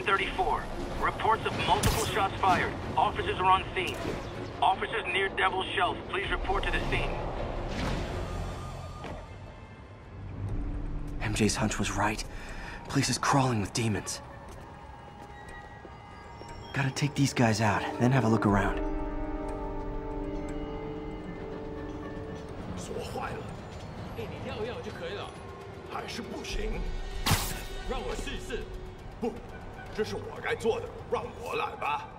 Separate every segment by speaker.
Speaker 1: 1034. Reports of multiple shots fired. Officers are on scene. Officers near Devil's Shelf, please report to the scene.
Speaker 2: MJ's hunch was right. Place is crawling with demons. Gotta take these guys out, then have a look around.
Speaker 3: 锁坏了。你要一要就可以了。还是不行。让我试一试。不，这是我该做的，让我来吧。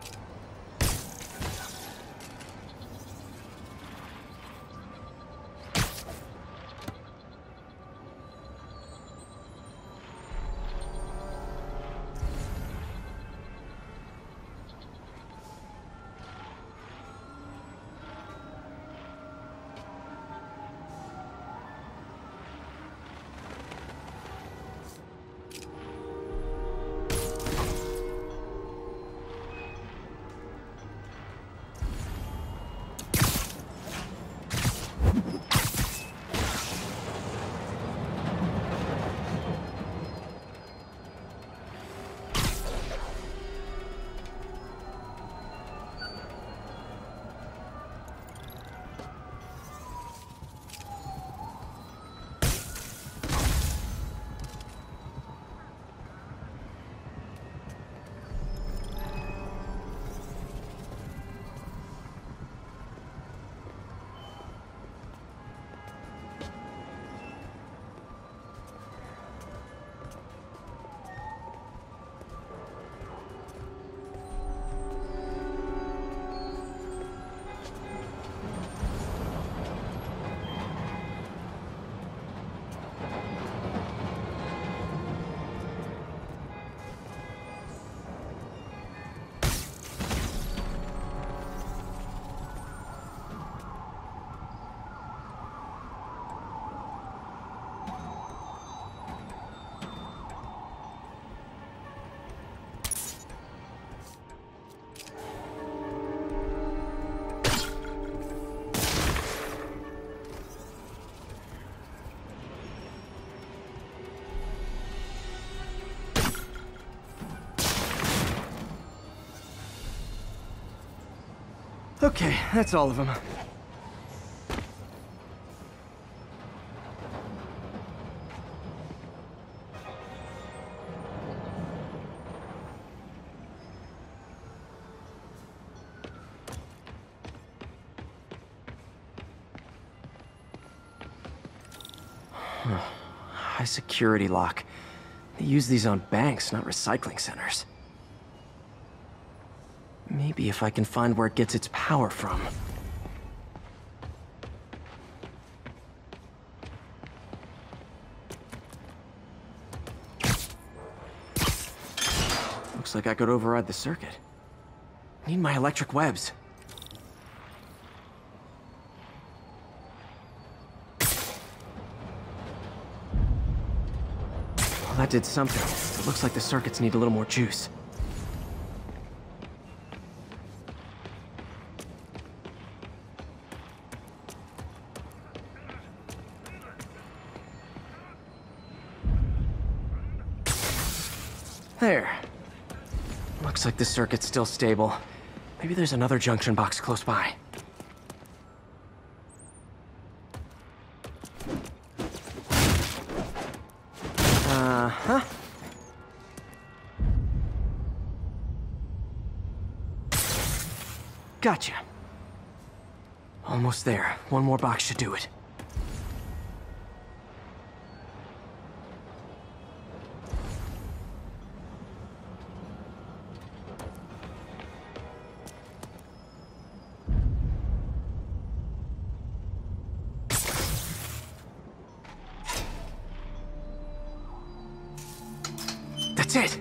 Speaker 2: Okay, that's all of them. High security lock. They use these on banks, not recycling centers. Maybe if I can find where it gets its power from. Looks like I could override the circuit. Need my electric webs. Well, that did something. It looks like the circuits need a little more juice. There. Looks like the circuit's still stable. Maybe there's another junction box close by. Uh-huh. Gotcha. Almost there. One more box should do it. That's it!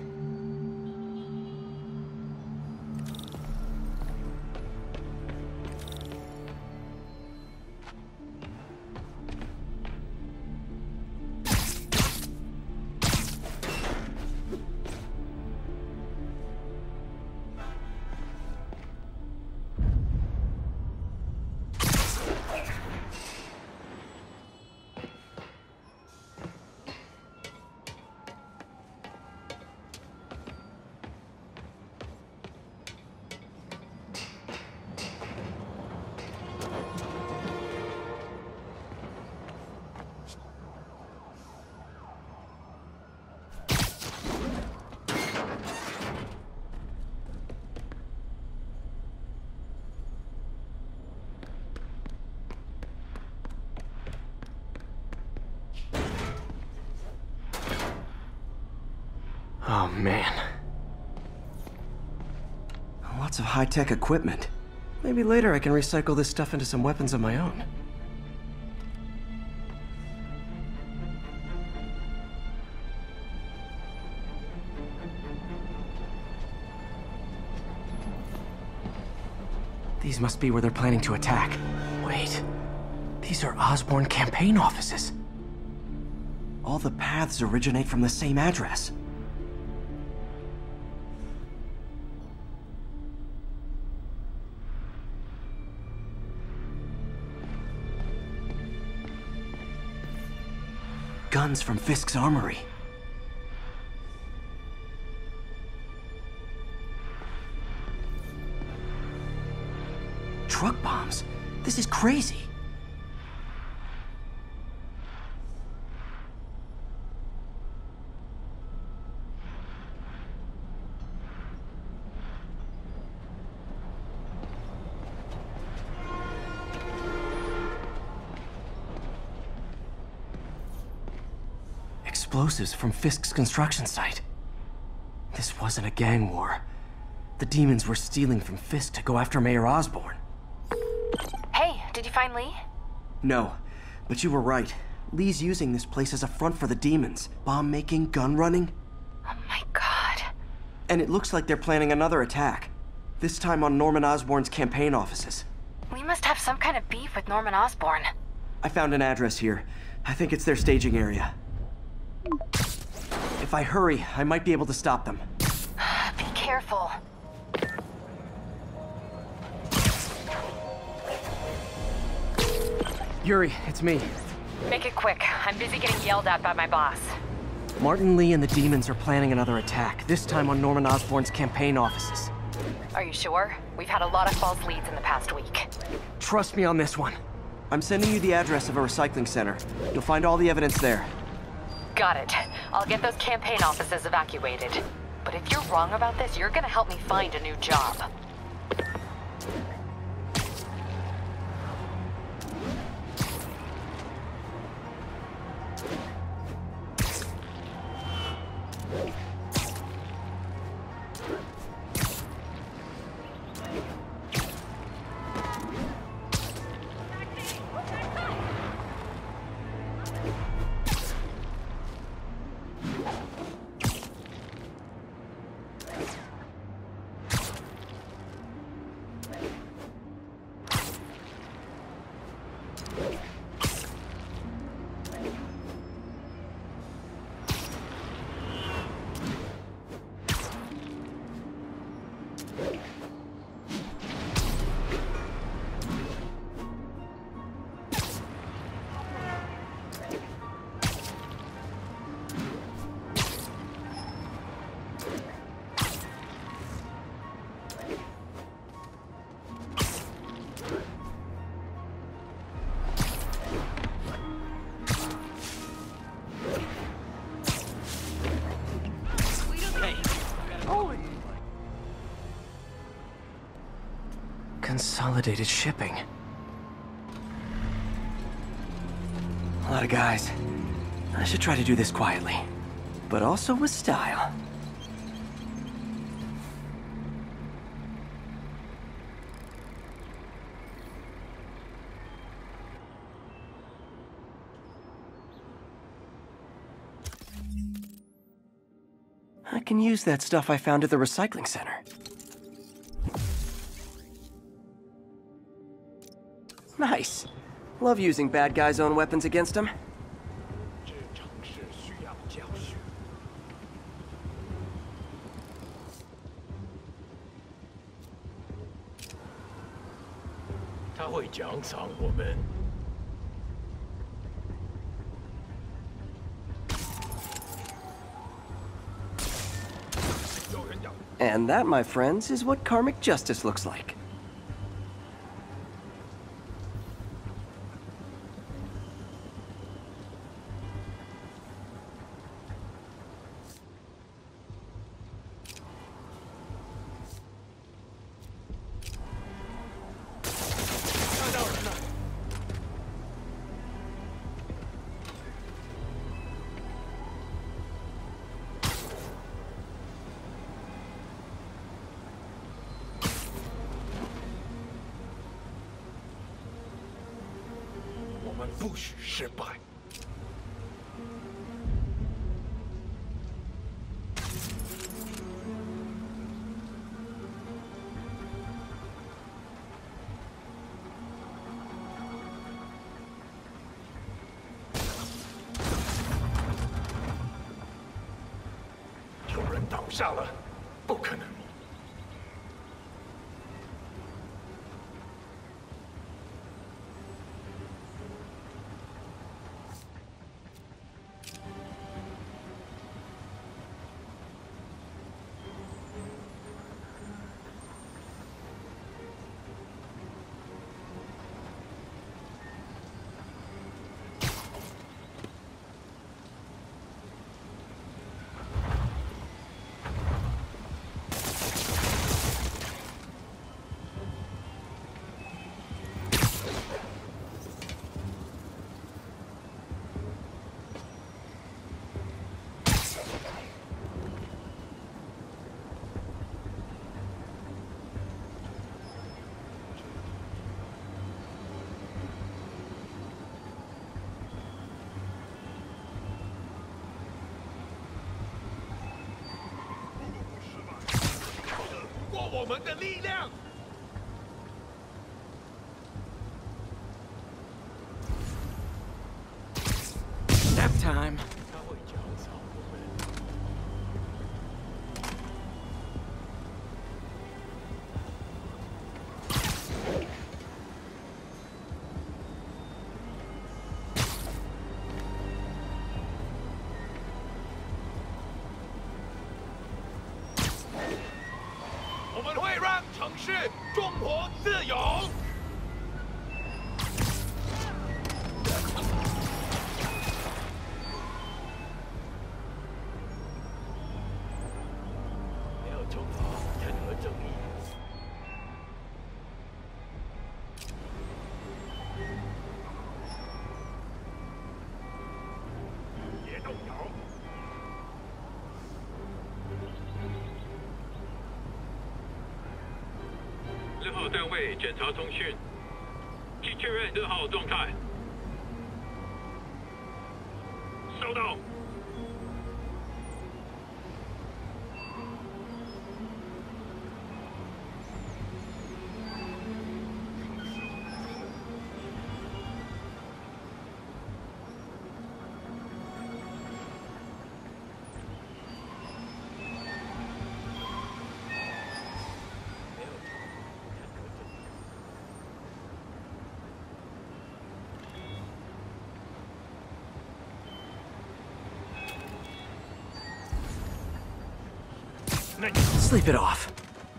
Speaker 2: man.
Speaker 4: Lots of high-tech equipment. Maybe later I can recycle this stuff into some weapons of my own.
Speaker 2: These must be where they're planning to attack. Wait, these are Osborn campaign offices.
Speaker 4: All the paths originate from the same address. Guns from Fisk's armory. Truck bombs? This is crazy. Explosives from Fisk's construction site. This wasn't a gang war. The demons were stealing from Fisk to go after Mayor Osborn.
Speaker 5: Hey, did you find Lee?
Speaker 4: No, but you were right. Lee's using this place as a front for the demons. Bomb making, gun running.
Speaker 5: Oh my god.
Speaker 4: And it looks like they're planning another attack. This time on Norman Osborn's campaign offices.
Speaker 5: We must have some kind of beef with Norman Osborn.
Speaker 4: I found an address here. I think it's their staging area. If I hurry, I might be able to stop them.
Speaker 5: Be careful.
Speaker 2: Yuri, it's me.
Speaker 5: Make it quick. I'm busy getting yelled at by my boss.
Speaker 2: Martin Lee and the demons are planning another attack, this time on Norman Osborn's campaign offices.
Speaker 5: Are you sure? We've had a lot of false leads in the past week.
Speaker 2: Trust me on this one.
Speaker 4: I'm sending you the address of a recycling center. You'll find all the evidence there.
Speaker 5: Got it. I'll get those campaign offices evacuated. But if you're wrong about this, you're gonna help me find a new job.
Speaker 2: Consolidated shipping.
Speaker 4: A lot of guys. I should try to do this quietly, but also with style. I can use that stuff I found at the recycling center. Nice. Love using bad guys' own weapons against them.
Speaker 3: 这城市需要教训。他会奖赏我们。
Speaker 4: And that, my friends, is what karmic justice looks like.
Speaker 3: 不许失败。有人倒下了，不可能。 我们的力量。
Speaker 2: Nap time.
Speaker 3: 他会讲草我们。我们会让城市重获自由。没有重罚，才能正义。别动摇。
Speaker 6: 2号单位检查通讯，请确认2号状态。收到。
Speaker 2: Sleep it off.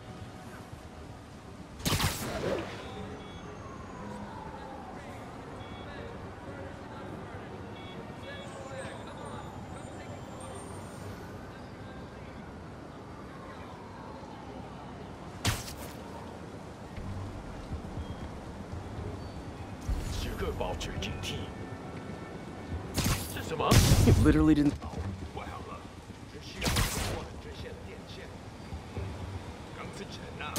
Speaker 2: You literally didn't.
Speaker 3: 怪好了，只需要通过直线电线。钢丝城啊！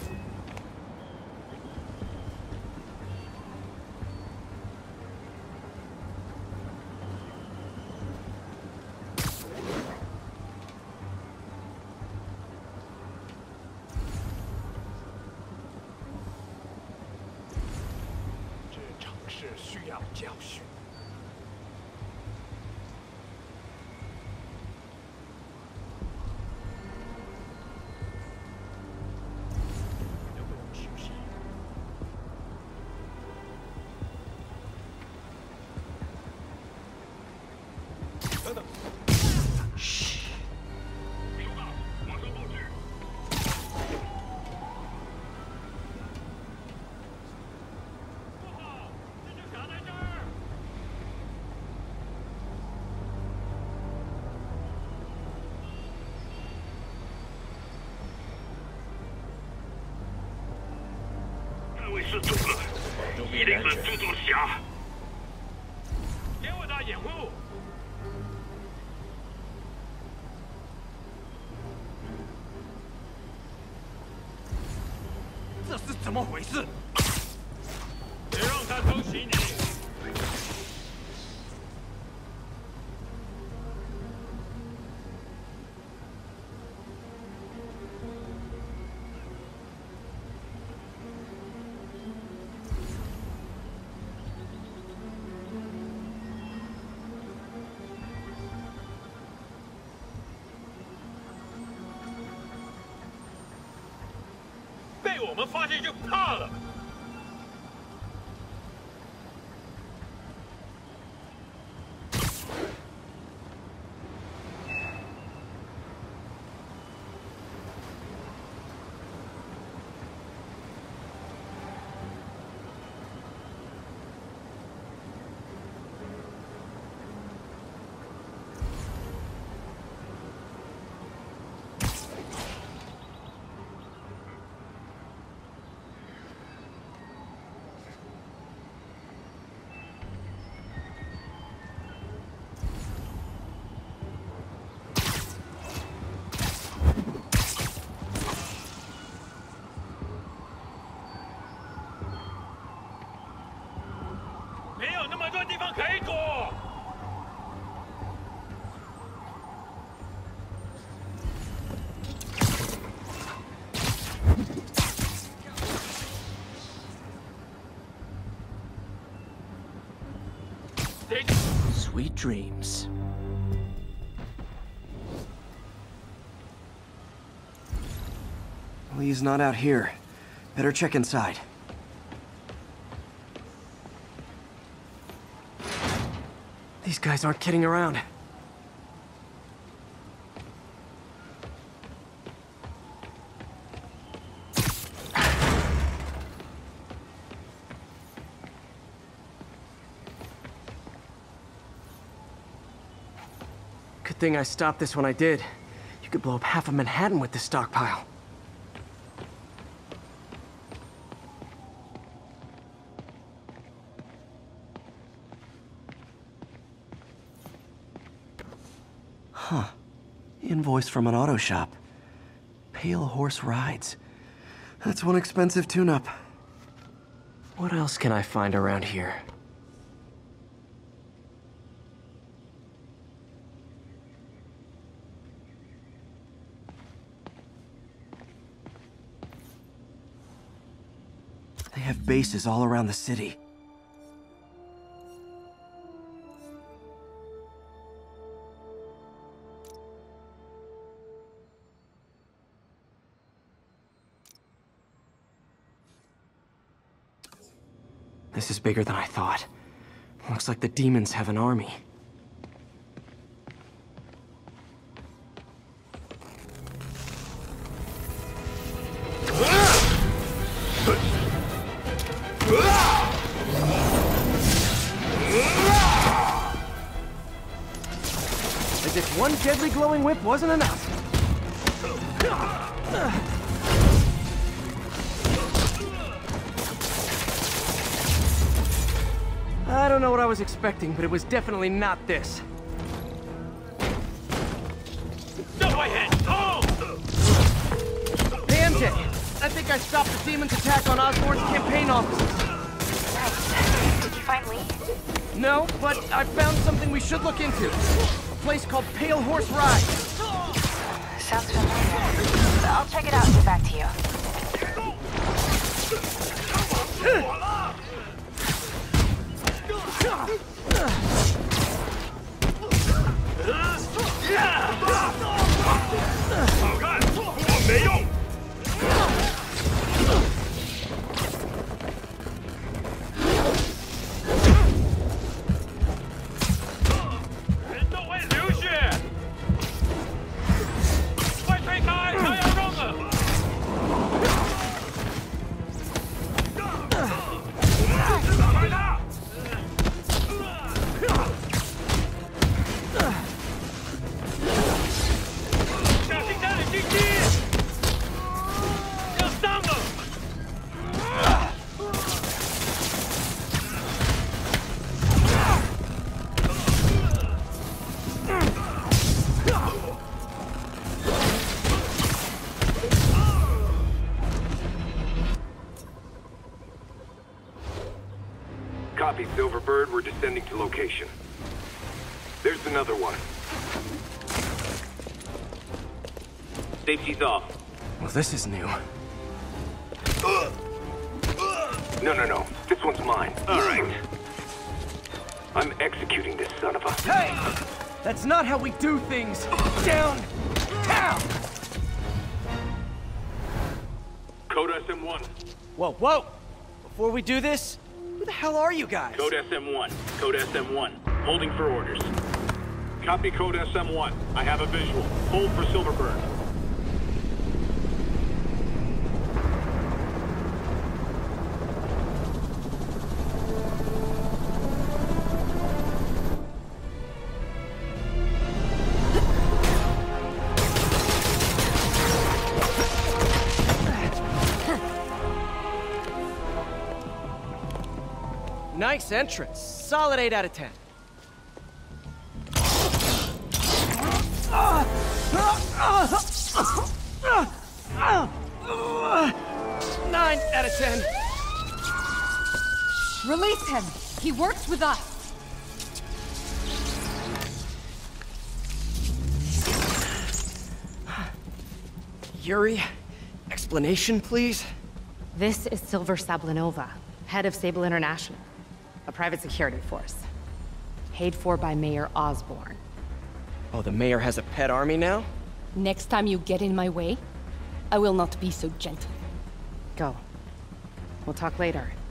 Speaker 3: 这城市需要教训。 等等。嘘。收到，马上报知。不好，蜘蛛侠在这儿。
Speaker 6: 那位失足了，一定是蜘蛛侠。给我打掩护。
Speaker 3: 这是怎么回事？
Speaker 6: 别让他偷袭你！
Speaker 3: 我们发现就怕了。没有那么多地方可以躲。
Speaker 2: Sweet dreams.
Speaker 4: Well, he's not out here. Better check inside.
Speaker 2: These guys aren't kidding around. Good thing I stopped this when I did. You could blow up half of Manhattan with this stockpile.
Speaker 4: Huh. Invoice from an auto shop. Pale Horse Rides. That's one expensive tune-up.
Speaker 2: What else can I find around here?
Speaker 4: They have bases all around the city.
Speaker 2: This is bigger than I thought. Looks like the demons have an army. As if one deadly glowing whip wasn't enough. I don't know what I was expecting, but it was definitely not this. Hey, MJ! I think I stopped the demon's attack on Osborn's campaign offices.
Speaker 5: Nice. Did you find Lee?
Speaker 2: No, but I found something we should look into. A place called Pale Horse Ride.
Speaker 5: Sounds familiar. I'll check it out and get back to you.
Speaker 7: Copy, Silverbird. We're descending to location. There's another one. Safety's off.
Speaker 2: Well, this is new.
Speaker 7: No. This one's mine. All right. I'm executing this son of a...
Speaker 2: Hey! That's not how we do things! Down! Down!
Speaker 7: Code
Speaker 6: SM-1.
Speaker 2: Whoa, whoa! Before we do this, who the hell are you guys?
Speaker 6: Code SM-1. Code SM-1. Holding for orders. Copy Code SM-1. I have a visual. Hold for Silverburn.
Speaker 2: Nice entrance. Solid 8 out of 10. 9 out of 10.
Speaker 8: Release him. He works with us.
Speaker 2: Yuri, explanation, please?
Speaker 5: This is Silver Sablinova, head of Sable International, a private security force. Paid for by Mayor Osborn.
Speaker 2: Oh, the mayor has a pet army now?
Speaker 8: Next time you get in my way, I will not be so gentle.
Speaker 5: Go. We'll talk later.